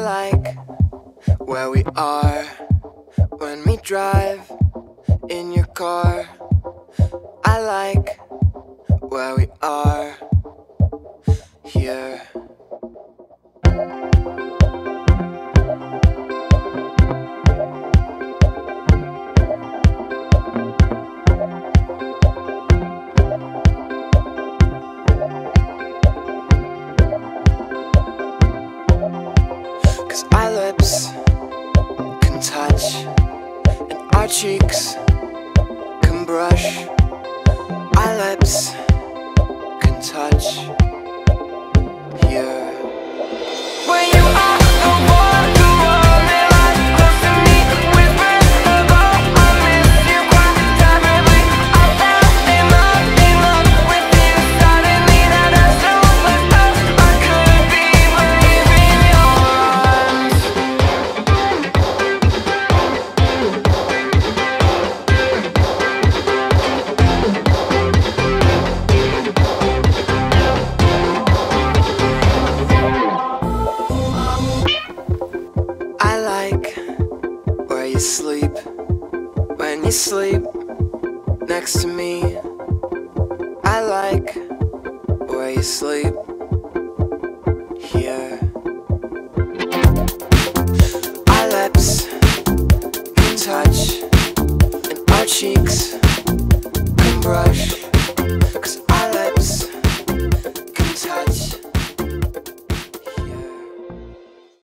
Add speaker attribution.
Speaker 1: like where we are when we drive in your car. I like where we are here. Cause our lips can touch and our cheeks can brush. Our lips can touch here. When you are the one who only lies close to me, whisper hello, I miss you quite terribly. I fell in love with you suddenly, that I so much I could be leaving your arms. I like where you sleep when you sleep next to me. I like where you sleep here.